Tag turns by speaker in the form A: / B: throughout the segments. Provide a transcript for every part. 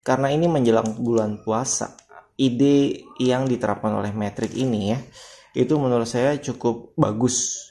A: karena ini menjelang bulan puasa, ide yang diterapkan oleh Matrix ini ya, itu menurut saya cukup bagus.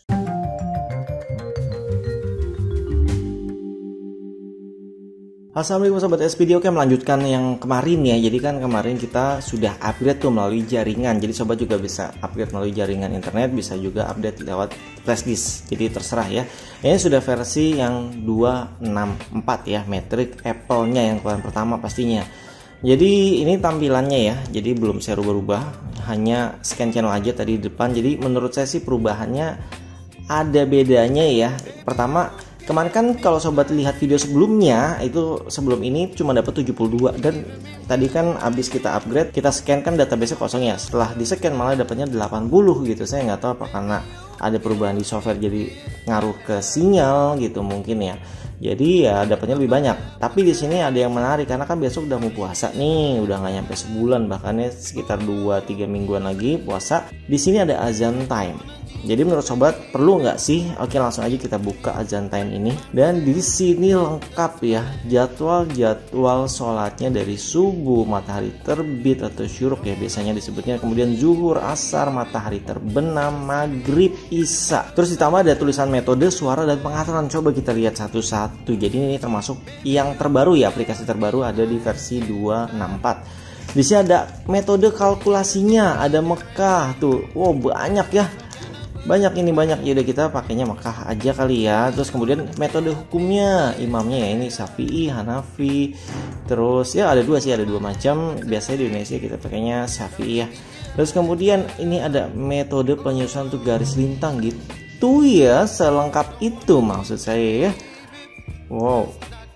A: Assalamualaikum sobat SPD. Oke, melanjutkan yang kemarin ya. Jadi kan kemarin kita sudah upgrade tuh melalui jaringan. Jadi sobat juga bisa upgrade melalui jaringan internet, bisa juga update lewat flash disk. Jadi terserah ya. Ini sudah versi yang 264 ya, Matrix Apple-nya yang keluaran pertama pastinya. Jadi ini tampilannya ya. Jadi belum saya rubah-rubah, hanya scan channel aja tadi di depan. Jadi menurut saya sih perubahannya ada bedanya ya. Pertama, kemarin kan kalau sobat lihat video sebelumnya, itu sebelum ini cuma dapat 72, dan tadi kan abis kita upgrade, kita scan kan database kosong ya. Setelah di scan malah dapatnya 80 gitu. Saya nggak tahu apa karena ada perubahan di software jadi ngaruh ke sinyal gitu mungkin ya. Jadi ya dapatnya lebih banyak. Tapi di sini ada yang menarik karena kan besok udah mau puasa nih, udah nggak nyampe sebulan, bahkannya sekitar 2-3 mingguan lagi puasa. Di sini ada azan time. Jadi menurut sobat perlu nggak sih? Oke, langsung aja kita buka azan time ini. Dan di sini lengkap ya jadwal sholatnya dari subuh, matahari terbit atau syuruk ya biasanya disebutnya. Kemudian zuhur, asar, matahari terbenam, maghrib, isya. Terus ditambah ada tulisan metode, suara, dan pengaturan. Coba kita lihat satu-satu. Jadi ini termasuk yang terbaru ya, aplikasi terbaru ada di versi 264. Di sini ada metode kalkulasinya, ada Mekah tuh. Wow, banyak ya. Banyak ya, udah kita pakainya Mekah aja kali ya. Terus kemudian metode hukumnya, imamnya ya ini Syafi'i, Hanafi. Terus ya ada dua macam. Biasanya di Indonesia kita pakainya Syafi'i ya. Terus kemudian ini ada metode penyusunan untuk garis lintang gitu ya. Selengkap itu maksud saya ya. Wow.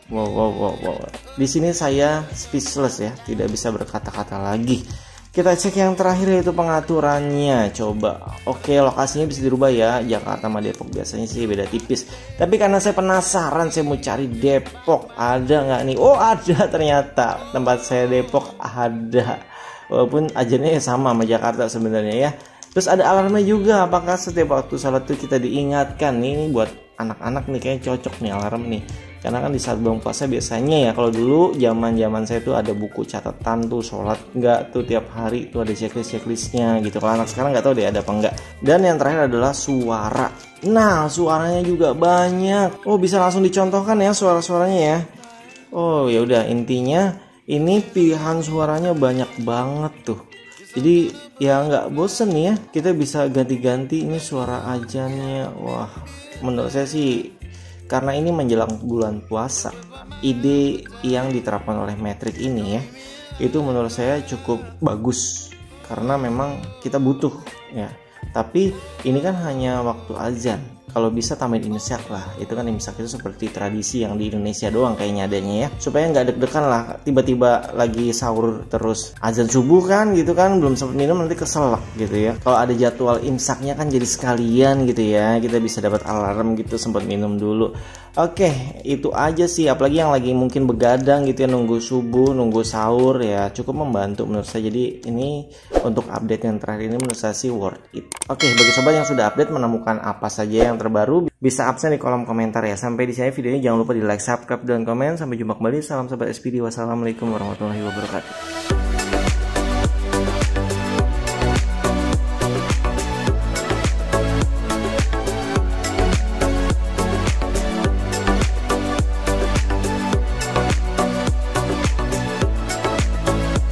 A: Di sini saya speechless ya, tidak bisa berkata-kata lagi. Kita cek yang terakhir yaitu pengaturannya. Coba. Oke, lokasinya bisa dirubah ya. Jakarta sama Depok biasanya sih beda tipis. Tapi karena saya penasaran, saya mau cari Depok. Ada nggak nih? Oh, ada ternyata. Tempat saya Depok ada. Walaupun ajannya sama Jakarta sebenarnya ya. Terus ada alarmnya juga. Apakah setiap waktu sholat itu kita diingatkan? Ini buat anak-anak nih kayaknya cocok nih alarm nih. Karena kan di saat bulan puasa biasanya ya, kalau dulu zaman saya tuh ada buku catatan tuh sholat nggak tuh tiap hari tuh ada checklistnya gitu. Kalau anak sekarang nggak tahu deh ada apa enggak. Dan yang terakhir adalah suara. Nah, suaranya juga banyak. Oh, bisa langsung dicontohkan ya suara-suaranya ya. Oh ya udah, intinya ini pilihan suaranya banyak banget tuh. Jadi ya nggak bosen ya, kita bisa ganti-ganti ini suara ajannya. Wah, menurut saya sih karena ini menjelang bulan puasa, ide yang diterapkan oleh Matrix ini ya, itu menurut saya cukup bagus karena memang kita butuh ya. Tapi ini kan hanya waktu azan. Kalau bisa tambahin imsak lah. Itu kan imsak itu seperti tradisi yang di Indonesia doang kayaknya adanya ya. Supaya nggak deg-degan lah. Tiba-tiba lagi sahur terus azan subuh kan gitu kan. Belum sempat minum nanti keselak gitu ya. Kalau ada jadwal imsaknya kan jadi sekalian gitu ya. Kita bisa dapat alarm gitu sempat minum dulu. Oke, itu aja sih. Apalagi yang lagi mungkin begadang gitu ya. Nunggu subuh, nunggu sahur ya. Cukup membantu menurut saya. Jadi ini untuk update yang terakhir ini menurut saya sih worth it. Oke, bagi sobat yang sudah update menemukan apa saja yang terbaru bisa absen di kolom komentar ya. Sampai di sini videonya, jangan lupa di like, subscribe, dan komen. Sampai jumpa kembali. Salam sobat SPD. Wassalamualaikum warahmatullahi wabarakatuh.